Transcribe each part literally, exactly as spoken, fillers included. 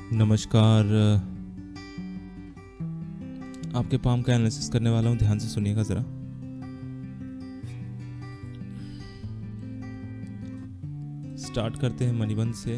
नमस्कार। आपके पाम का एनालिसिस करने वाला हूं, ध्यान से सुनिएगा ज़रा। स्टार्ट करते हैं मणिबंध से।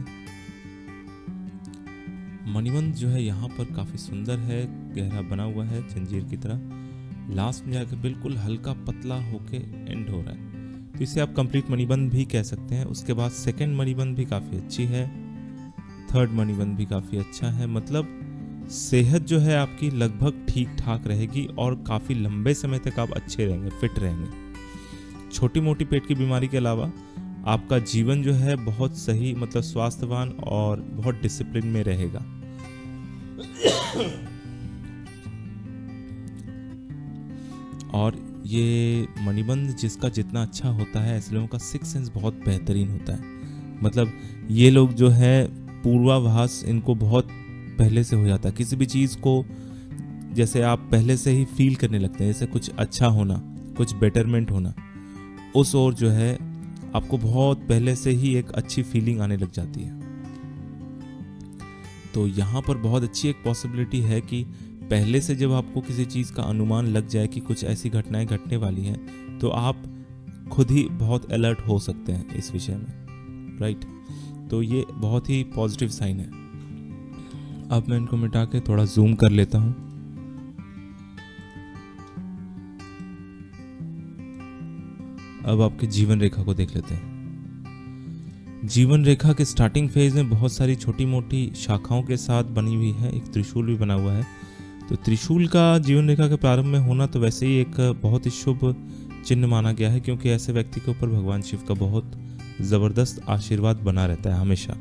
मणिबंध जो है यहाँ पर काफ़ी सुंदर है, गहरा बना हुआ है जंजीर की तरह। लास्ट में जाकर बिल्कुल हल्का पतला होके एंड हो रहा है, तो इसे आप कंप्लीट मणिबंध भी कह सकते हैं। उसके बाद सेकंड मणिबंध भी काफ़ी अच्छी है, थर्ड मणिबंध भी काफ़ी अच्छा है। मतलब सेहत जो है आपकी लगभग ठीक ठाक रहेगी और काफ़ी लंबे समय तक आप अच्छे रहेंगे, फिट रहेंगे। छोटी मोटी पेट की बीमारी के अलावा आपका जीवन जो है बहुत सही, मतलब स्वास्थ्यवान और बहुत डिसिप्लिन में रहेगा। और ये मणिबंध जिसका जितना अच्छा होता है, ऐसे लोगों का सिक्स सेंस बहुत बेहतरीन होता है। मतलब ये लोग जो है पूर्वाभास इनको बहुत पहले से हो जाता है। किसी भी चीज़ को जैसे आप पहले से ही फील करने लगते हैं, जैसे कुछ अच्छा होना, कुछ बेटरमेंट होना, उस ओर जो है आपको बहुत पहले से ही एक अच्छी फीलिंग आने लग जाती है। तो यहाँ पर बहुत अच्छी एक पॉसिबिलिटी है कि पहले से जब आपको किसी चीज़ का अनुमान लग जाए कि कुछ ऐसी घटनाएं घटने वाली हैं, तो आप खुद ही बहुत अलर्ट हो सकते हैं इस विषय में, राइट। तो ये बहुत ही पॉजिटिव साइन है। अब मैं इनको मिटा के थोड़ा जूम कर लेता हूँ। अब आपके जीवन रेखा को देख लेते हैं। जीवन रेखा के स्टार्टिंग फेज में बहुत सारी छोटी मोटी शाखाओं के साथ बनी हुई है, एक त्रिशूल भी बना हुआ है। तो त्रिशूल का जीवन रेखा के प्रारंभ में होना तो वैसे ही एक बहुत ही शुभ चिन्ह माना गया है, क्योंकि ऐसे व्यक्ति के ऊपर भगवान शिव का बहुत जबरदस्त आशीर्वाद बना रहता है हमेशा।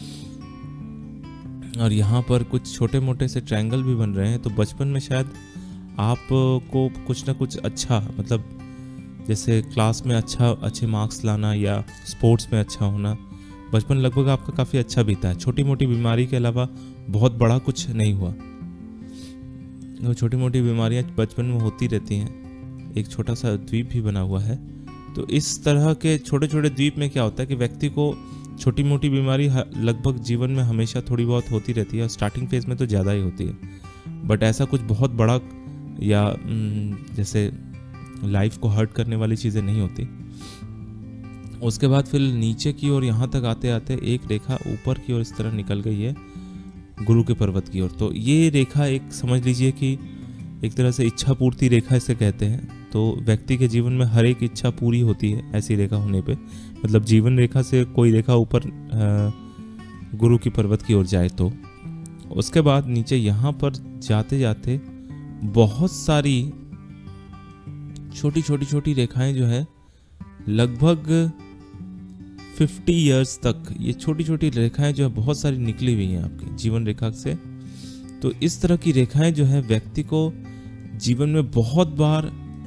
और यहाँ पर कुछ छोटे मोटे से ट्रायंगल भी बन रहे हैं, तो बचपन में शायद आपको कुछ ना कुछ अच्छा, मतलब जैसे क्लास में अच्छा अच्छे मार्क्स लाना या स्पोर्ट्स में अच्छा होना, बचपन लगभग आपका काफ़ी अच्छा बीता है। छोटी मोटी बीमारी के अलावा बहुत बड़ा कुछ नहीं हुआ। वो छोटी मोटी बीमारियाँ बचपन में होती रहती हैं। एक छोटा सा द्वीप भी बना हुआ है। तो इस तरह के छोटे छोटे द्वीप में क्या होता है कि व्यक्ति को छोटी मोटी बीमारी लगभग जीवन में हमेशा थोड़ी बहुत होती रहती है, और स्टार्टिंग फेज में तो ज़्यादा ही होती है। बट ऐसा कुछ बहुत बड़ा या जैसे लाइफ को हर्ट करने वाली चीज़ें नहीं होती। उसके बाद फिर नीचे की ओर यहाँ तक आते आते एक रेखा ऊपर की ओर इस तरह निकल गई है, गुरु के पर्वत की ओर। तो ये रेखा एक समझ लीजिए कि एक तरह से इच्छा पूर्ति रेखा इसे कहते हैं। तो व्यक्ति के जीवन में हर एक इच्छा पूरी होती है ऐसी रेखा होने पे। मतलब जीवन रेखा से कोई रेखा ऊपर गुरु की पर्वत की ओर जाए तो उसके बाद नीचे यहाँ पर जाते जाते बहुत सारी छोटी छोटी छोटी रेखाएं जो है लगभग पचास इयर्स तक ये छोटी छोटी रेखाएं जो है बहुत सारी निकली हुई हैं आपकी जीवन रेखा से। तो इस तरह की रेखाएं जो है व्यक्ति को जीवन में बहुत बार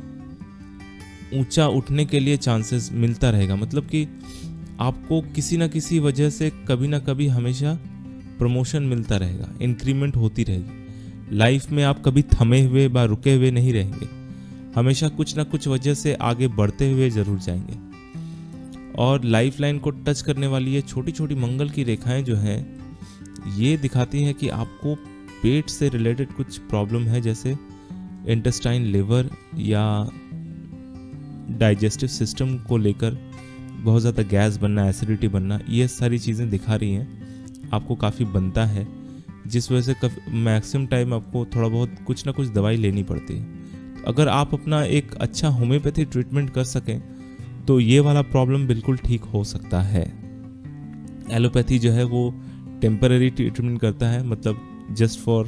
ऊंचा उठने के लिए चांसेस मिलता रहेगा। मतलब कि आपको किसी ना किसी वजह से कभी ना कभी हमेशा प्रमोशन मिलता रहेगा, इंक्रीमेंट होती रहेगी। लाइफ में आप कभी थमे हुए व रुके हुए नहीं रहेंगे, हमेशा कुछ ना कुछ वजह से आगे बढ़ते हुए जरूर जाएंगे। और लाइफ लाइन को टच करने वाली ये छोटी छोटी मंगल की रेखाएं जो हैं ये दिखाती हैं कि आपको पेट से रिलेटेड कुछ प्रॉब्लम है, जैसे इंटेस्टाइन, लिवर या डाइजेस्टिव सिस्टम को लेकर बहुत ज़्यादा गैस बनना, एसिडिटी बनना, ये सारी चीज़ें दिखा रही हैं। आपको काफ़ी बनता है, जिस वजह से मैक्सिमम टाइम आपको थोड़ा बहुत कुछ ना कुछ दवाई लेनी पड़ती है। तो अगर आप अपना एक अच्छा होम्योपैथी ट्रीटमेंट कर सकें तो ये वाला प्रॉब्लम बिल्कुल ठीक हो सकता है। एलोपैथी जो है वो टेम्पररी ट्रीटमेंट करता है, मतलब just for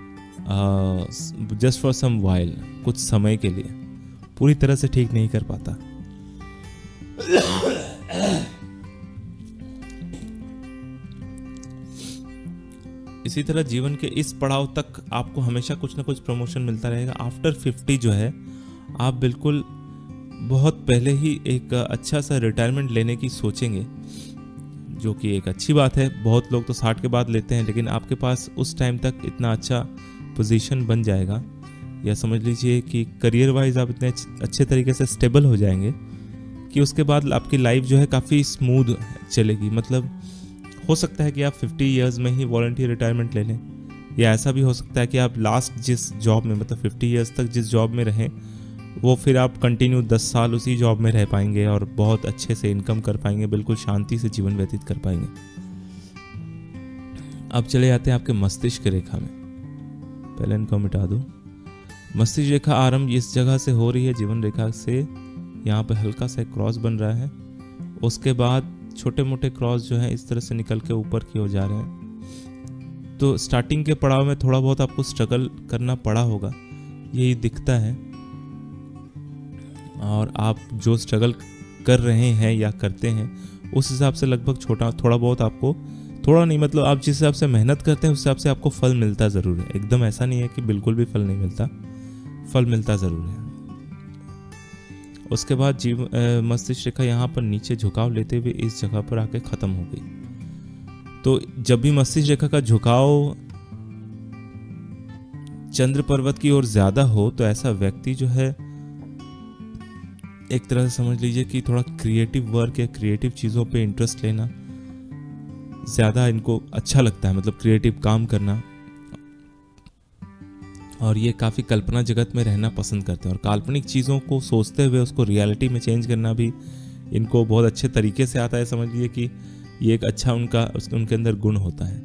just for some while, कुछ समय के लिए, पूरी तरह से ठीक नहीं कर पाता। इसी तरह जीवन के इस पड़ाव तक आपको हमेशा कुछ ना कुछ प्रमोशन मिलता रहेगा। आफ्टर फिफ्टी जो है आप बिल्कुल बहुत पहले ही एक अच्छा सा रिटायरमेंट लेने की सोचेंगे, जो कि एक अच्छी बात है। बहुत लोग तो साठ के बाद लेते हैं, लेकिन आपके पास उस टाइम तक इतना अच्छा पोजीशन बन जाएगा, या समझ लीजिए कि करियर वाइज आप इतने अच्छे तरीके से स्टेबल हो जाएंगे कि उसके बाद आपकी लाइफ जो है काफ़ी स्मूथ चलेगी। मतलब हो सकता है कि आप फिफ्टी इयर्स में ही वॉलंटियर रिटायरमेंट ले लें, या ऐसा भी हो सकता है कि आप लास्ट जिस जॉब में मतलब फिफ्टी इयर्स तक जिस जॉब में रहें वो फिर आप कंटिन्यू दस साल उसी जॉब में रह पाएंगे और बहुत अच्छे से इनकम कर पाएंगे, बिल्कुल शांति से जीवन व्यतीत कर पाएंगे। अब चले जाते हैं आपके मस्तिष्क रेखा में। पहले इनको मिटा दो। मस्तिष्क रेखा आरंभ इस जगह से हो रही है, जीवन रेखा से यहाँ पे हल्का सा क्रॉस बन रहा है। उसके बाद छोटे मोटे क्रॉस जो है इस तरह से निकल के ऊपर की ओर जा रहे हैं। तो स्टार्टिंग के पड़ाव में थोड़ा बहुत आपको स्ट्रगल करना पड़ा होगा, यही दिखता है। और आप जो स्ट्रगल कर रहे हैं या करते हैं उस हिसाब से लगभग छोटा थोड़ा बहुत आपको, थोड़ा नहीं मतलब आप जिस हिसाब से मेहनत करते हैं उस हिसाब से आपको फल मिलता ज़रूर है। एकदम ऐसा नहीं है कि बिल्कुल भी फल नहीं मिलता, फल मिलता ज़रूर है। उसके बाद जीव मस्तिष्क रेखा यहाँ पर नीचे झुकाव लेते हुए इस जगह पर आके ख़त्म हो गई। तो जब भी मस्तिष्क रेखा का झुकाव चंद्र पर्वत की ओर ज़्यादा हो तो ऐसा व्यक्ति जो है एक तरह से समझ लीजिए कि थोड़ा क्रिएटिव वर्क या क्रिएटिव चीज़ों पे इंटरेस्ट लेना ज़्यादा इनको अच्छा लगता है, मतलब क्रिएटिव काम करना। और ये काफ़ी कल्पना जगत में रहना पसंद करते हैं और काल्पनिक चीज़ों को सोचते हुए उसको रियलिटी में चेंज करना भी इनको बहुत अच्छे तरीके से आता है। समझ लीजिए कि ये एक अच्छा उनका उनके अंदर गुण होता है।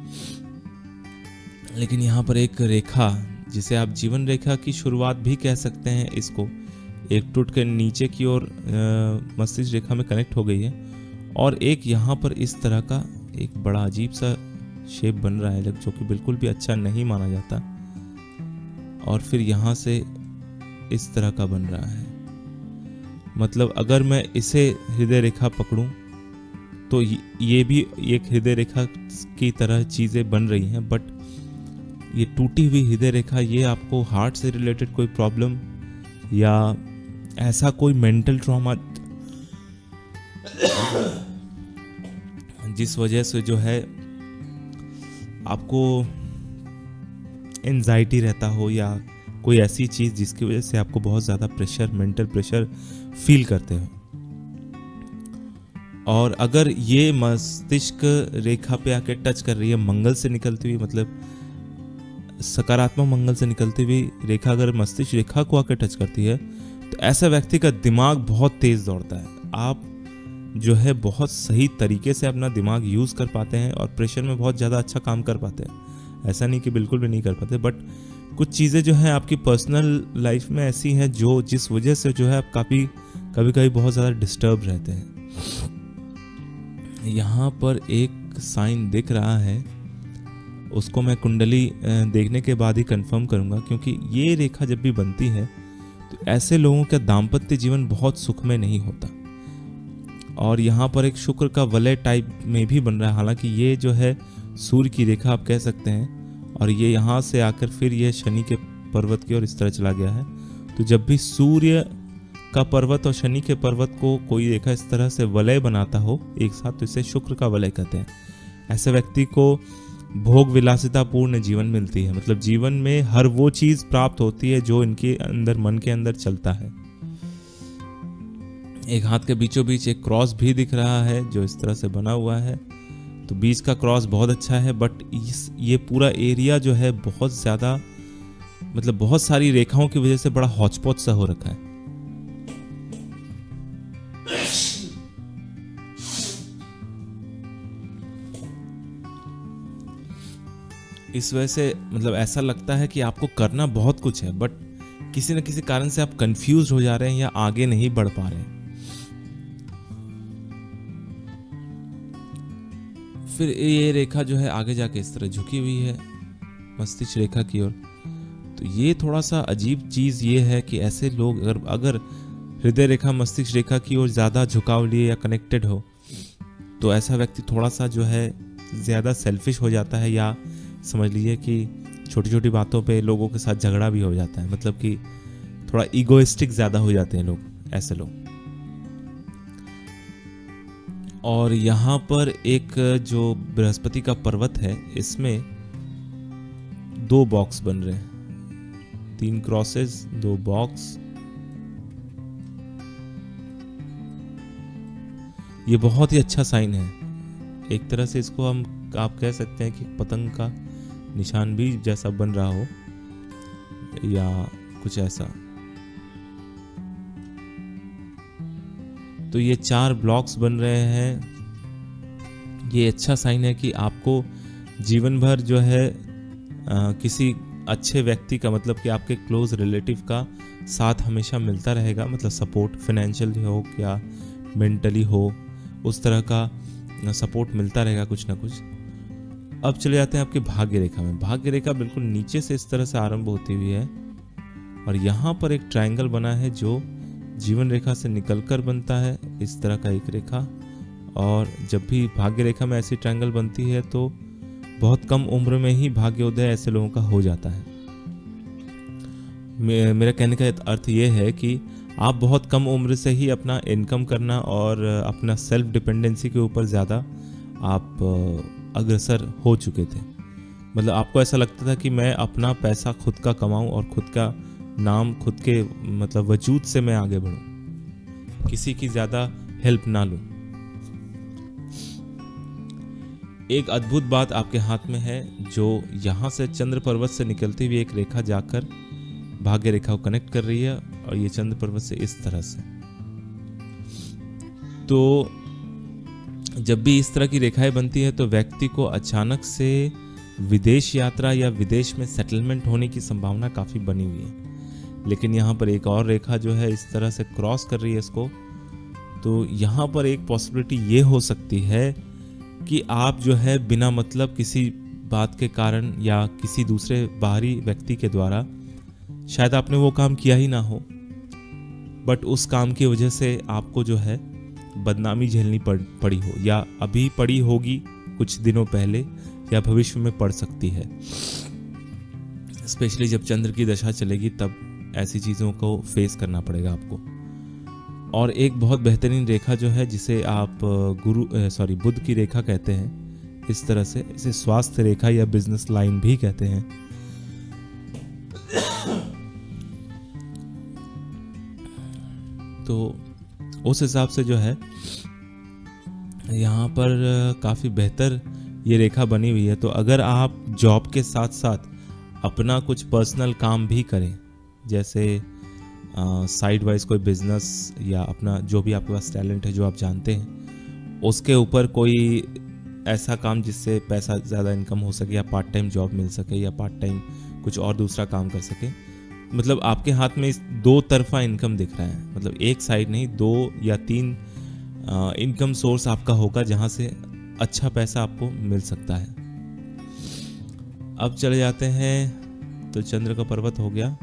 लेकिन यहाँ पर एक रेखा जिसे आप जीवन रेखा की शुरुआत भी कह सकते हैं, इसको एक टूट के नीचे की ओर मस्तिष्क रेखा में कनेक्ट हो गई है और एक यहाँ पर इस तरह का एक बड़ा अजीब सा शेप बन रहा है जो कि बिल्कुल भी अच्छा नहीं माना जाता। और फिर यहाँ से इस तरह का बन रहा है, मतलब अगर मैं इसे हृदय रेखा पकड़ूं तो ये भी एक हृदय रेखा की तरह चीज़ें बन रही हैं। बट ये टूटी हुई हृदय रेखा ये आपको हार्ट से रिलेटेड कोई प्रॉब्लम या ऐसा कोई मेंटल ट्रॉमा जिस वजह से जो है आपको एंजाइटी रहता हो या कोई ऐसी चीज़ जिसकी वजह से आपको बहुत ज़्यादा प्रेशर, मेंटल प्रेशर फील करते हो। और अगर ये मस्तिष्क रेखा पे आके टच कर रही है मंगल से निकलती हुई, मतलब सकारात्मक मंगल से निकलती हुई रेखा अगर मस्तिष्क रेखा को आके टच करती है तो ऐसा व्यक्ति का दिमाग बहुत तेज़ दौड़ता है। आप जो है बहुत सही तरीके से अपना दिमाग यूज़ कर पाते हैं और प्रेशर में बहुत ज़्यादा अच्छा काम कर पाते हैं। ऐसा नहीं कि बिल्कुल भी नहीं कर पाते, बट कुछ चीज़ें जो हैं आपकी पर्सनल लाइफ में ऐसी हैं जो जिस वजह से जो है आप काफ़ी कभी कभी बहुत ज़्यादा डिस्टर्ब रहते हैं। यहाँ पर एक साइन दिख रहा है, उसको मैं कुंडली देखने के बाद ही कंफर्म करूँगा, क्योंकि ये रेखा जब भी बनती है तो ऐसे लोगों का दाम्पत्य जीवन बहुत सुखमय नहीं होता। और यहाँ पर एक शुक्र का वलय टाइप में भी बन रहा है, हालांकि ये जो है सूर्य की रेखा आप कह सकते हैं और ये यहाँ से आकर फिर ये शनि के पर्वत की ओर इस तरह चला गया है। तो जब भी सूर्य का पर्वत और शनि के पर्वत को कोई रेखा इस तरह से वलय बनाता हो एक साथ तो इसे शुक्र का वलय कहते हैं। ऐसे व्यक्ति को भोग विलासिता पूर्ण जीवन मिलती है, मतलब जीवन में हर वो चीज़ प्राप्त होती है जो इनके अंदर मन के अंदर चलता है। एक हाथ के बीचों बीच एक क्रॉस भी दिख रहा है जो इस तरह से बना हुआ है, तो बीच का क्रॉस बहुत अच्छा है। बट इस ये पूरा एरिया जो है बहुत ज़्यादा, मतलब बहुत सारी रेखाओं की वजह से बड़ा हॉचपॉच सा हो रखा है। इस वजह से मतलब ऐसा लगता है कि आपको करना बहुत कुछ है बट किसी न किसी कारण से आप कंफ्यूज हो जा रहे हैं या आगे नहीं बढ़ पा रहे हैं। फिर ये रेखा जो है आगे जाके इस तरह झुकी हुई है मस्तिष्क रेखा की ओर। तो ये थोड़ा सा अजीब चीज़ ये है कि ऐसे लोग अगर अगर हृदय रेखा मस्तिष्क रेखा की ओर ज़्यादा झुकाव लिए या कनेक्टेड हो तो ऐसा व्यक्ति थोड़ा सा जो है ज़्यादा सेल्फिश हो जाता है, या समझ लीजिए कि छोटी छोटी बातों पे लोगों के साथ झगड़ा भी हो जाता है, मतलब कि थोड़ा ईगोइस्टिक ज़्यादा हो जाते हैं लोग, ऐसे लोग। और यहाँ पर एक जो बृहस्पति का पर्वत है इसमें दो बॉक्स बन रहे हैं, तीन क्रॉसेस, दो बॉक्स। ये बहुत ही अच्छा साइन है एक तरह से इसको हम आप कह सकते हैं कि पतंग का निशान भी जैसा बन रहा हो या कुछ ऐसा। तो ये चार ब्लॉक्स बन रहे हैं। ये अच्छा साइन है कि आपको जीवन भर जो है आ, किसी अच्छे व्यक्ति का, मतलब कि आपके क्लोज रिलेटिव का साथ हमेशा मिलता रहेगा, मतलब सपोर्ट फाइनेंशियल हो या मेंटली हो, उस तरह का सपोर्ट मिलता रहेगा कुछ ना कुछ। अब चले जाते हैं आपके भाग्य रेखा में। भाग्य रेखा बिल्कुल नीचे से इस तरह से आरंभ होती हुई है और यहाँ पर एक ट्रायंगल बना है जो जीवन रेखा से निकलकर बनता है, इस तरह का एक रेखा। और जब भी भाग्य रेखा में ऐसी ट्रायंगल बनती है तो बहुत कम उम्र में ही भाग्योदय ऐसे लोगों का हो जाता है। मेरा कहने का अर्थ ये है कि आप बहुत कम उम्र से ही अपना इनकम करना और अपना सेल्फ डिपेंडेंसी के ऊपर ज़्यादा आप अग्रसर हो चुके थे। मतलब आपको ऐसा लगता था कि मैं अपना पैसा खुद का कमाऊं और खुद का नाम खुद के मतलब वजूद से मैं आगे बढ़ूं, किसी की ज़्यादा हेल्प ना लूं। एक अद्भुत बात आपके हाथ में है जो यहाँ से चंद्र पर्वत से निकलती हुई एक रेखा जाकर भाग्य रेखा को कनेक्ट कर रही है और ये चंद्र पर्वत से इस तरह से। तो जब भी इस तरह की रेखाएं बनती है तो व्यक्ति को अचानक से विदेश यात्रा या विदेश में सेटलमेंट होने की संभावना काफ़ी बनी हुई है। लेकिन यहाँ पर एक और रेखा जो है इस तरह से क्रॉस कर रही है इसको, तो यहाँ पर एक पॉसिबिलिटी ये हो सकती है कि आप जो है बिना मतलब किसी बात के कारण या किसी दूसरे बाहरी व्यक्ति के द्वारा, शायद आपने वो काम किया ही ना हो, बट उस काम की वजह से आपको जो है बदनामी झेलनी पड़ पड़ी हो या अभी पड़ी होगी कुछ दिनों पहले या भविष्य में पड़ सकती है। स्पेशली जब चंद्र की दशा चलेगी तब ऐसी चीज़ों को फेस करना पड़ेगा आपको। और एक बहुत बेहतरीन रेखा जो है जिसे आप गुरु सॉरी बुध की रेखा कहते हैं, इस तरह से इसे स्वास्थ्य रेखा या बिजनेस लाइन भी कहते हैं। तो उस हिसाब से जो है यहाँ पर काफ़ी बेहतर ये रेखा बनी हुई है। तो अगर आप जॉब के साथ साथ अपना कुछ पर्सनल काम भी करें, जैसे साइड वाइज कोई बिजनेस या अपना जो भी आपके पास टैलेंट है जो आप जानते हैं, उसके ऊपर कोई ऐसा काम जिससे पैसा ज़्यादा इनकम हो सके या पार्ट टाइम जॉब मिल सके या पार्ट टाइम कुछ और दूसरा काम कर सके, मतलब आपके हाथ में इस दो तरफा इनकम दिख रहा है। मतलब एक साइड नहीं, दो या तीन इनकम सोर्स आपका होगा जहाँ से अच्छा पैसा आपको मिल सकता है। अब चले जाते हैं, तो चंद्र का पर्वत हो गया।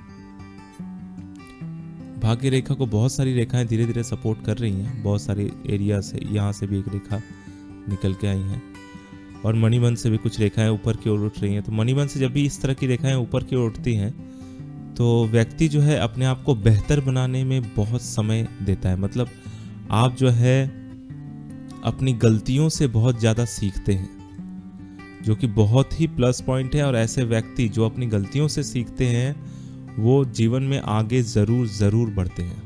भाग्य रेखा को बहुत सारी रेखाएं धीरे धीरे सपोर्ट कर रही हैं, बहुत सारे एरिया से। यहाँ से भी एक रेखा निकल के आई हैं और मणिबंध से भी कुछ रेखाएं ऊपर की ओर उठ रही हैं। तो मणिबंध से जब भी इस तरह की रेखाएं ऊपर की ओर उठती हैं तो व्यक्ति जो है अपने आप को बेहतर बनाने में बहुत समय देता है। मतलब आप जो है अपनी गलतियों से बहुत ज़्यादा सीखते हैं, जो कि बहुत ही प्लस पॉइंट है। और ऐसे व्यक्ति जो अपनी गलतियों से सीखते हैं वो जीवन में आगे ज़रूर ज़रूर बढ़ते हैं।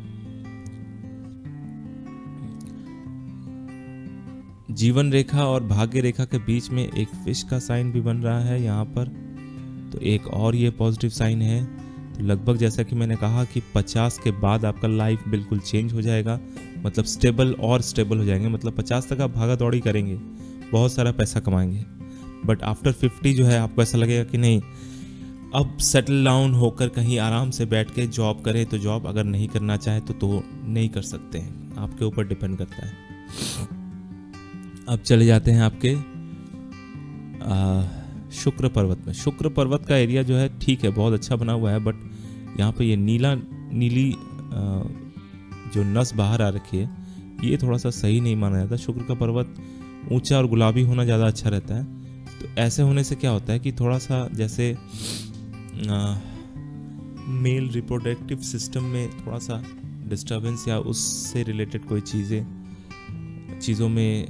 जीवन रेखा और भाग्य रेखा के बीच में एक फिश का साइन भी बन रहा है यहाँ पर, तो एक और ये पॉजिटिव साइन है। तो लगभग जैसा कि मैंने कहा कि पचास के बाद आपका लाइफ बिल्कुल चेंज हो जाएगा, मतलब स्टेबल और स्टेबल हो जाएंगे। मतलब पचास तक आप भागा दौड़ी करेंगे, बहुत सारा पैसा कमाएंगे, बट आफ्टर फिफ्टी जो है आपको ऐसा लगेगा कि नहीं, अब सेटल डाउन होकर कहीं आराम से बैठ के जॉब करें तो जॉब, अगर नहीं करना चाहे तो तो नहीं कर सकते हैं, आपके ऊपर डिपेंड करता है। अब चले जाते हैं आपके आ, शुक्र पर्वत में। शुक्र पर्वत का एरिया जो है ठीक है, बहुत अच्छा बना हुआ है, बट यहाँ पे ये नीला नीली आ, जो नस बाहर आ रखी है ये थोड़ा सा सही नहीं माना जाता। शुक्र का पर्वत ऊंचा और गुलाबी होना ज़्यादा अच्छा रहता है। तो ऐसे होने से क्या होता है कि थोड़ा सा जैसे आ, मेल रिप्रोडक्टिव सिस्टम में थोड़ा सा डिस्टर्बेंस या उससे रिलेटेड कोई चीज़ें चीज़ों में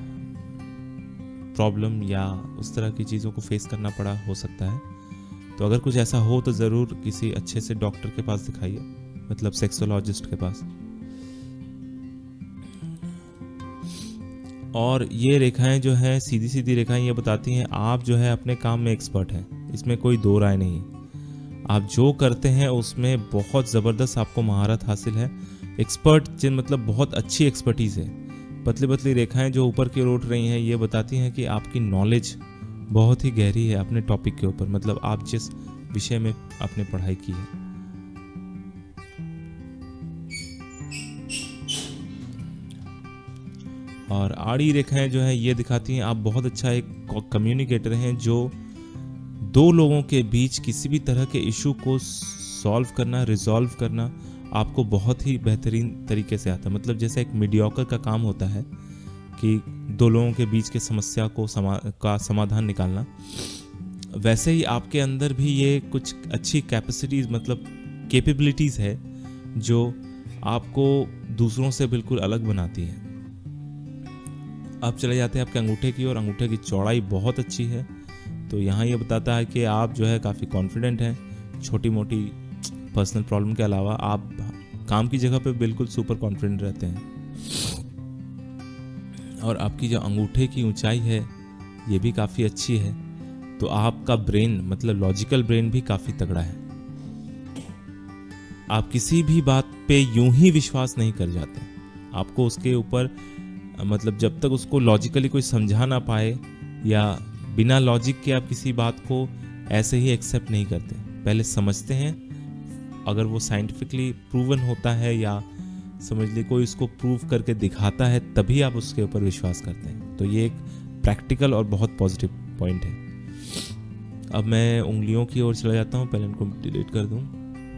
प्रॉब्लम या उस तरह की चीज़ों को फेस करना पड़ा हो सकता है। तो अगर कुछ ऐसा हो तो ज़रूर किसी अच्छे से डॉक्टर के पास दिखाइए, मतलब सेक्सोलॉजिस्ट के पास। और ये रेखाएं जो हैं, सीधी सीधी रेखाएं, ये बताती हैं आप जो है अपने काम में एक्सपर्ट हैं, इसमें कोई दो राय नहीं। आप जो करते हैं उसमें बहुत ज़बरदस्त आपको महारत हासिल है, एक्सपर्ट जिन मतलब बहुत अच्छी एक्सपर्टीज़ है। पतली पतली रेखाएं जो ऊपर की ओर उठ रही हैं, ये बताती हैं कि आपकी नॉलेज बहुत ही गहरी है अपने टॉपिक के ऊपर, मतलब आप जिस विषय में आपने पढ़ाई की है। और आड़ी रेखाएं जो है ये दिखाती हैं आप बहुत अच्छा एक कम्युनिकेटर हैं, जो दो लोगों के बीच किसी भी तरह के इशू को सॉल्व करना, रिजॉल्व करना आपको बहुत ही बेहतरीन तरीके से आता है। मतलब जैसे एक मीडियोकर का काम होता है कि दो लोगों के बीच के समस्या को समा का समाधान निकालना, वैसे ही आपके अंदर भी ये कुछ अच्छी कैपेसिटीज़ मतलब कैपेबिलिटीज़ है जो आपको दूसरों से बिल्कुल अलग बनाती है। अब चले जाते हैं आपके अंगूठे की ओर। अंगूठे की चौड़ाई बहुत अच्छी है, तो यहाँ ये बताता है कि आप जो है काफ़ी कॉन्फिडेंट हैं। छोटी मोटी पर्सनल प्रॉब्लम के अलावा आप काम की जगह पे बिल्कुल सुपर कॉन्फिडेंट रहते हैं। और आपकी जो अंगूठे की ऊंचाई है ये भी काफ़ी अच्छी है, तो आपका ब्रेन मतलब लॉजिकल ब्रेन भी काफ़ी तगड़ा है। आप किसी भी बात पे यूं ही विश्वास नहीं कर जाते, आपको उसके ऊपर मतलब जब तक उसको लॉजिकली कोई समझा ना पाए या बिना लॉजिक के आप किसी बात को ऐसे ही एक्सेप्ट नहीं करते, पहले समझते हैं। अगर वो साइंटिफिकली प्रूवन होता है या समझ ली कोई उसको प्रूव करके दिखाता है, तभी आप उसके ऊपर विश्वास करते हैं। तो ये एक प्रैक्टिकल और बहुत पॉजिटिव पॉइंट है। अब मैं उंगलियों की ओर चला जाता हूँ, पहले इनको डिलीट कर दूँ।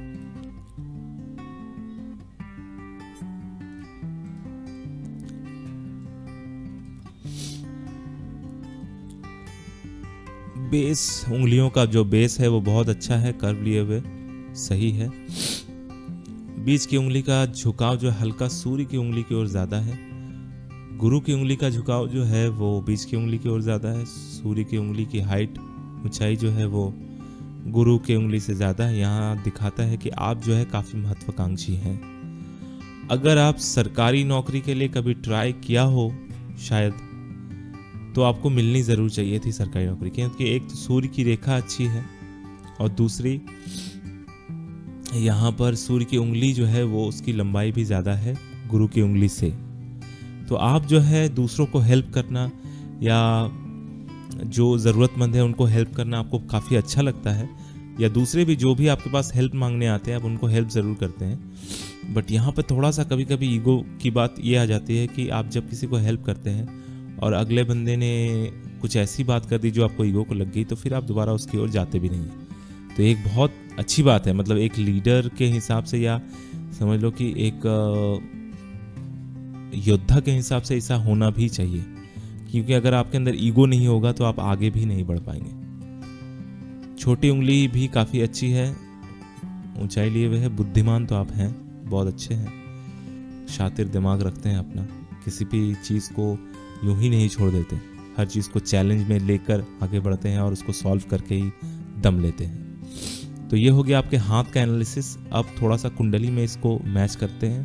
बेस, उंगलियों का जो बेस है वो बहुत अच्छा है, कर्व लिए हुए सही है। बीच की उंगली का झुकाव जो हल्का सूर्य की उंगली की ओर ज़्यादा है। गुरु की उंगली का झुकाव जो है वो बीच की उंगली की ओर ज़्यादा है। सूर्य की उंगली की हाइट, ऊंचाई जो है वो गुरु की उंगली से ज़्यादा है। यहाँ दिखाता है कि आप जो है काफ़ी महत्वाकांक्षी हैं। अगर आप सरकारी नौकरी के लिए कभी ट्राई किया हो शायद, तो आपको मिलनी ज़रूर चाहिए थी सरकारी नौकरी, क्योंकि एक तो सूर्य की रेखा अच्छी है और दूसरी यहाँ पर सूर्य की उंगली जो है वो उसकी लंबाई भी ज़्यादा है गुरु की उंगली से। तो आप जो है दूसरों को हेल्प करना या जो ज़रूरतमंद है उनको हेल्प करना आपको काफ़ी अच्छा लगता है, या दूसरे भी जो भी आपके पास हेल्प मांगने आते हैं आप उनको हेल्प ज़रूर करते हैं। बट यहाँ पर थोड़ा सा कभी कभी ईगो की बात ये आ जाती है कि आप जब किसी को हेल्प करते हैं और अगले बंदे ने कुछ ऐसी बात कर दी जो आपको ईगो को लग गई, तो फिर आप दोबारा उसकी ओर जाते भी नहीं। तो एक बहुत अच्छी बात है, मतलब एक लीडर के हिसाब से या समझ लो कि एक योद्धा के हिसाब से ऐसा होना भी चाहिए, क्योंकि अगर आपके अंदर ईगो नहीं होगा तो आप आगे भी नहीं बढ़ पाएंगे। छोटी उंगली भी काफ़ी अच्छी है, ऊंचाई लिए हुए है। बुद्धिमान तो आप हैं, बहुत अच्छे हैं, शातिर दिमाग रखते हैं अपना, किसी भी चीज़ को यूं ही नहीं छोड़ देते, हर चीज़ को चैलेंज में लेकर आगे बढ़ते हैं और उसको सॉल्व करके ही दम लेते हैं। तो ये हो गया आपके हाथ का एनालिसिस। अब थोड़ा सा कुंडली में इसको मैच करते हैं।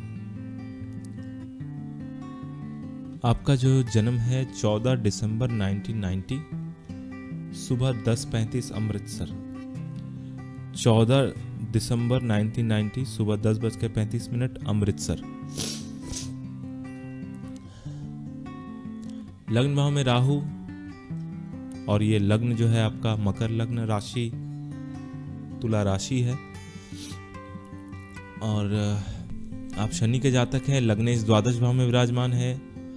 आपका जो जन्म है चौदह दिसंबर नाइनटीन नाइंटी, सुबह दस पैंतीस अमृतसर। चौदह दिसंबर नाइनटीन नाइंटी सुबह दस बज के पैंतीस मिनट अमृतसर। लग्न भाव में राहु, और ये लग्न जो है आपका मकर लग्न, राशि तुला राशि है, और आप शनि के जातक हैं। लग्न इस द्वादश भाव में विराजमान है।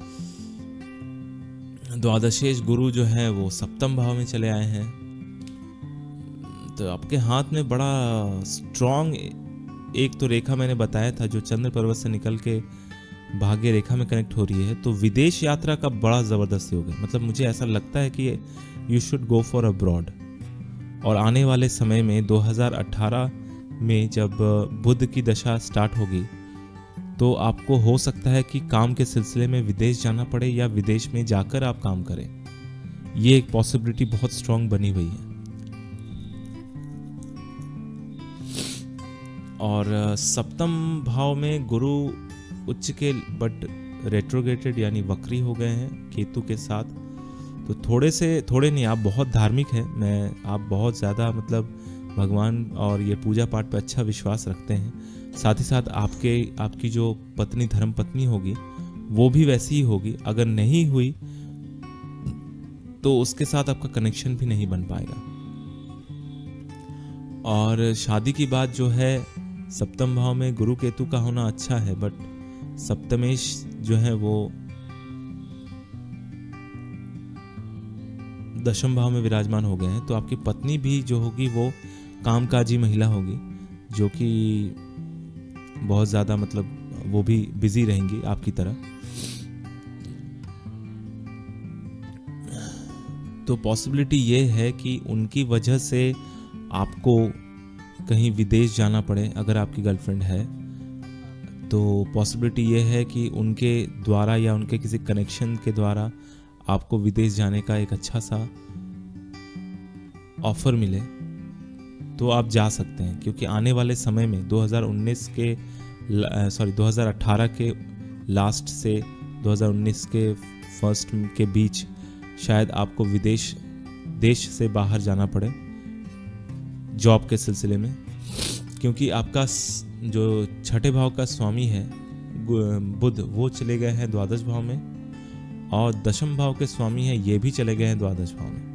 द्वादशेश गुरु जो है वो सप्तम भाव में चले आए हैं। तो आपके हाथ में बड़ा स्ट्रॉन्ग एक तो रेखा मैंने बताया था जो चंद्र पर्वत से निकल के भाग्य रेखा में कनेक्ट हो रही है। तो विदेश यात्रा का बड़ा ज़बरदस्त योग है, मतलब मुझे ऐसा लगता है कि you should go for abroad. और आने वाले समय में दो हज़ार अठारह में जब बुध की दशा स्टार्ट होगी तो आपको हो सकता है कि काम के सिलसिले में विदेश जाना पड़े या विदेश में जाकर आप काम करें। ये एक पॉसिबिलिटी बहुत स्ट्रांग बनी हुई है। और सप्तम भाव में गुरु उच्च के, बट रेट्रोगेटेड यानी वक्री हो गए हैं केतु के साथ। तो थोड़े से थोड़े नहीं, आप बहुत धार्मिक हैं, मैं आप बहुत ज़्यादा मतलब भगवान और ये पूजा पाठ पे अच्छा विश्वास रखते हैं। साथ ही साथ आपके आपकी जो पत्नी धर्म पत्नी होगी वो भी वैसी ही होगी। अगर नहीं हुई तो उसके साथ आपका कनेक्शन भी नहीं बन पाएगा। और शादी की बात जो है, सप्तम भाव में गुरु केतु का होना अच्छा है, बट सप्तमेश जो है वो दशम भाव में विराजमान हो गए हैं। तो आपकी पत्नी भी जो होगी वो कामकाजी महिला होगी, जो कि बहुत ज़्यादा मतलब वो भी बिजी रहेंगी आपकी तरह। तो पॉसिबिलिटी ये है कि उनकी वजह से आपको कहीं विदेश जाना पड़े। अगर आपकी गर्लफ्रेंड है तो पॉसिबिलिटी ये है कि उनके द्वारा या उनके किसी कनेक्शन के द्वारा आपको विदेश जाने का एक अच्छा सा ऑफर मिले तो आप जा सकते हैं। क्योंकि आने वाले समय में दो हज़ार उन्नीस के सॉरी दो हज़ार अठारह के लास्ट से दो हज़ार उन्नीस के फर्स्ट के बीच शायद आपको विदेश देश से बाहर जाना पड़े जॉब के सिलसिले में। क्योंकि आपका जो छठे भाव का स्वामी है बुध, वो चले गए हैं द्वादश भाव में, और दशम भाव के स्वामी है ये भी चले गए हैं द्वादश भाव में।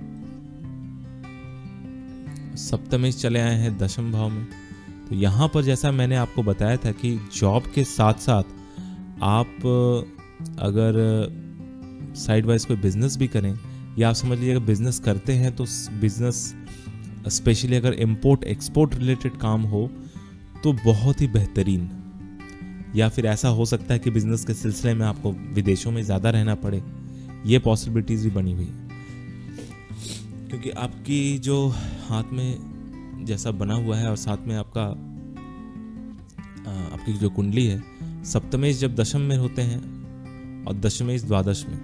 सप्तमेश चले आए हैं दशम भाव में। तो यहाँ पर जैसा मैंने आपको बताया था कि जॉब के साथ साथ आप अगर साइड वाइज कोई बिजनेस भी करें, या आप समझ लीजिए अगर बिजनेस करते हैं तो बिजनेस स्पेशली अगर इंपोर्ट एक्सपोर्ट रिलेटेड काम हो तो बहुत ही बेहतरीन। या फिर ऐसा हो सकता है कि बिजनेस के सिलसिले में आपको विदेशों में ज़्यादा रहना पड़े, ये पॉसिबिलिटीज़ भी बनी हुई है। क्योंकि आपकी जो हाथ में जैसा बना हुआ है और साथ में आपका आपकी जो कुंडली है, सप्तमेश जब दशम में होते हैं और दशमेश द्वादश में,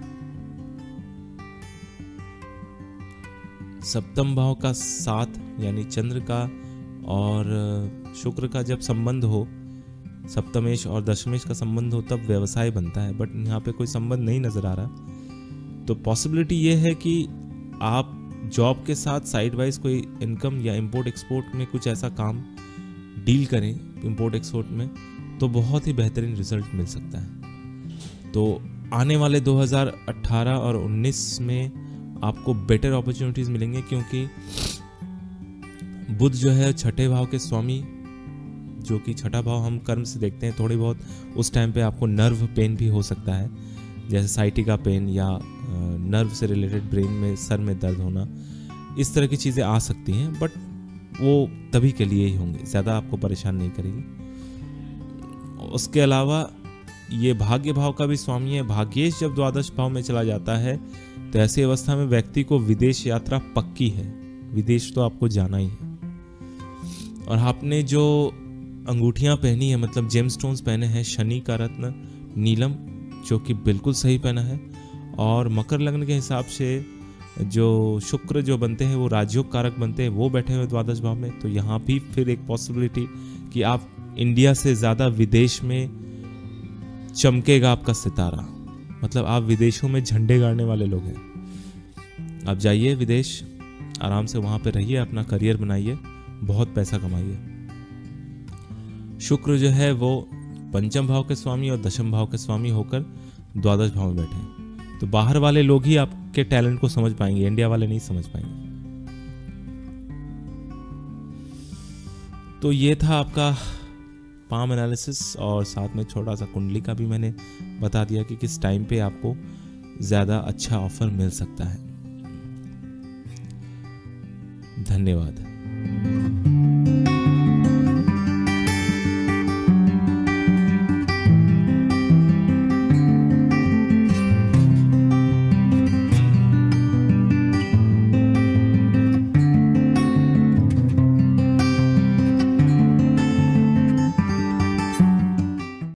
सप्तम भाव का साथ यानी चंद्र का और शुक्र का जब संबंध हो, सप्तमेश और दशमेश का संबंध हो, तब व्यवसाय बनता है। बट यहाँ पे कोई संबंध नहीं नजर आ रहा। तो पॉसिबिलिटी ये है कि आप जॉब के साथ साइड वाइज कोई इनकम या इंपोर्ट एक्सपोर्ट में कुछ ऐसा काम डील करें इंपोर्ट एक्सपोर्ट में, तो बहुत ही बेहतरीन रिजल्ट मिल सकता है। तो आने वाले दो हज़ार अठारह और उन्नीस में आपको बेटर अपॉर्चुनिटीज मिलेंगे। क्योंकि बुध जो है छठे भाव के स्वामी, जो कि छठा भाव हम कर्म से देखते हैं, थोड़ी बहुत उस टाइम पे आपको नर्व पेन भी हो सकता है, जैसे साइटिका पेन या नर्व से रिलेटेड ब्रेन में सर में दर्द होना, इस तरह की चीज़ें आ सकती हैं। बट वो तभी के लिए ही होंगे, ज़्यादा आपको परेशान नहीं करेगी। उसके अलावा ये भाग्य भाव का भी स्वामी है। भाग्येश जब द्वादश भाव में चला जाता है तो ऐसी अवस्था में व्यक्ति को विदेश यात्रा पक्की है, विदेश तो आपको जाना ही है। और आपने जो अंगूठियां पहनी है, मतलब जेमस्टोन्स पहने हैं, शनि का रत्न नीलम, जो कि बिल्कुल सही पहना है। और मकर लग्न के हिसाब से जो शुक्र जो बनते हैं वो राजयोग कारक बनते हैं, वो बैठे हुए द्वादश भाव में। तो यहाँ भी फिर एक पॉसिबिलिटी कि आप इंडिया से ज़्यादा विदेश में चमकेगा आपका सितारा, मतलब आप विदेशों में झंडे गाड़ने वाले लोग हैं। आप जाइए विदेश, आराम से वहाँ पे रहिए, अपना करियर बनाइए, बहुत पैसा कमाइए। शुक्र जो है वो पंचम भाव के स्वामी और दशम भाव के स्वामी होकर द्वादश भाव में बैठे हैं। तो बाहर वाले लोग ही आपके टैलेंट को समझ पाएंगे, इंडिया वाले नहीं समझ पाएंगे। तो ये था आपका पाम एनालिसिस, और साथ में छोटा सा कुंडली का भी मैंने बता दिया कि किस टाइम पे आपको ज़्यादा अच्छा ऑफर मिल सकता है। धन्यवाद।